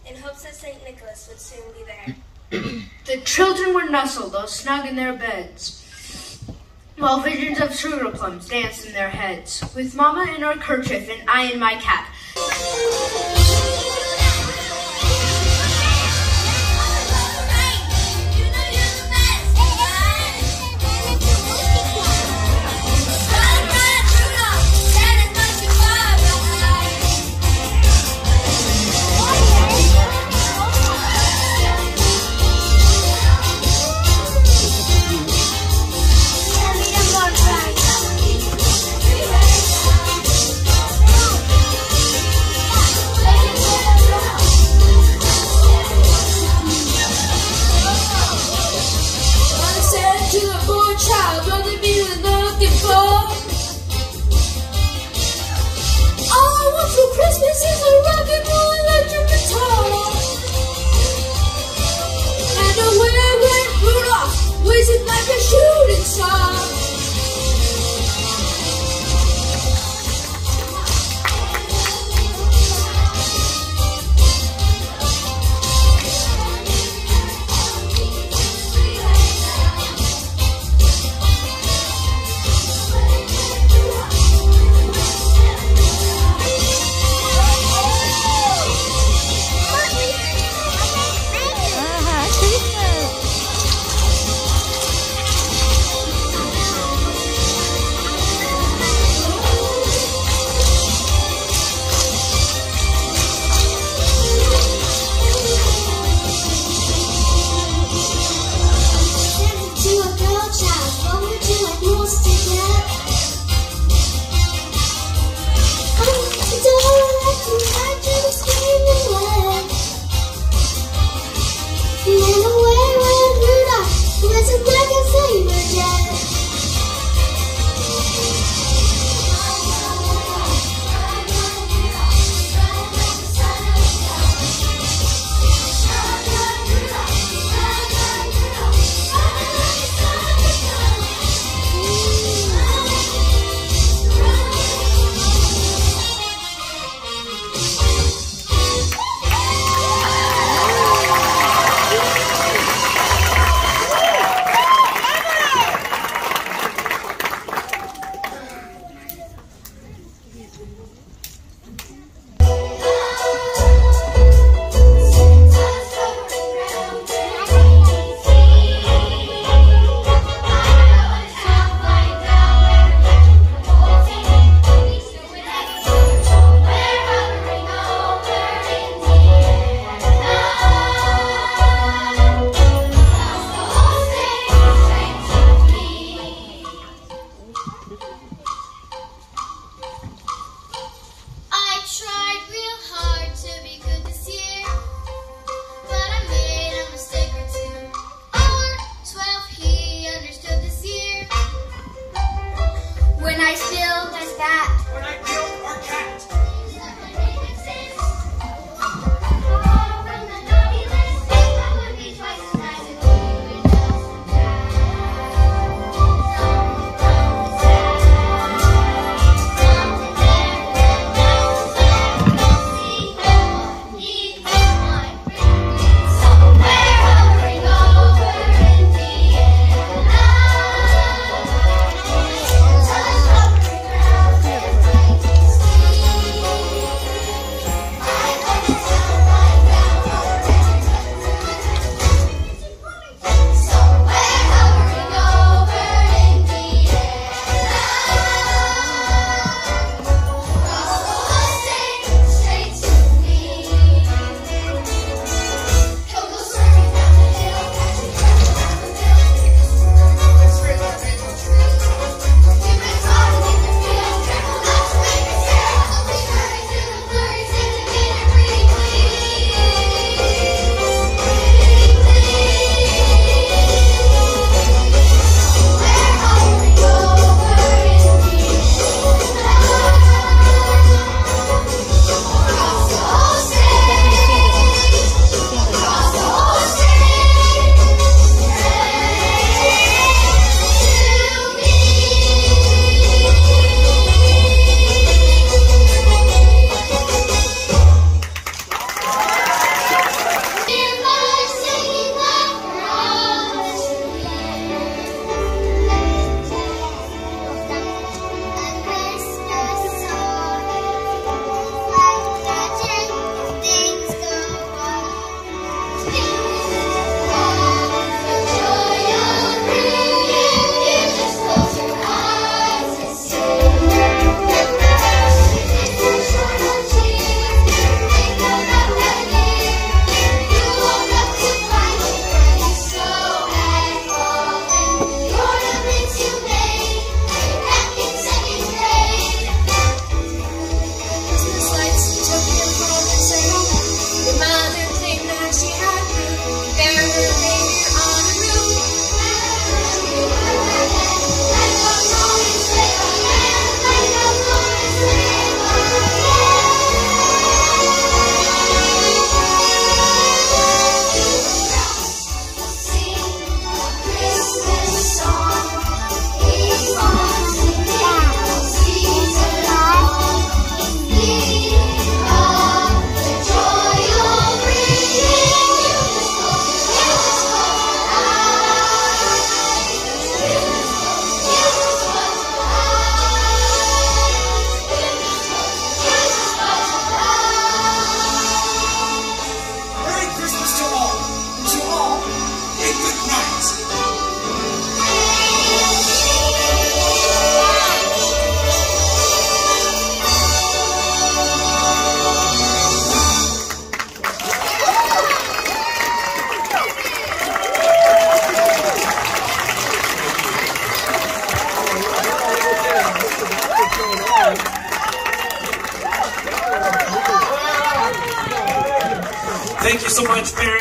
in hopes that St. Nicholas would soon be there. The children were nestled all snug in their beds, while visions of sugar plums danced in their heads, with Mama in her kerchief and I in my cap.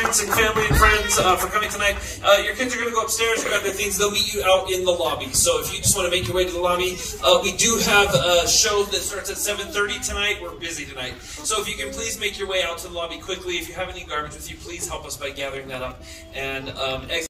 parents and family and friends for coming tonight. Your kids are going to go upstairs, grab their things. They'll meet you out in the lobby. So if you just want to make your way to the lobby, we do have a show that starts at 7:30 tonight. We're busy tonight. So if you can please make your way out to the lobby quickly. If you have any garbage with you, please help us by gathering that up. And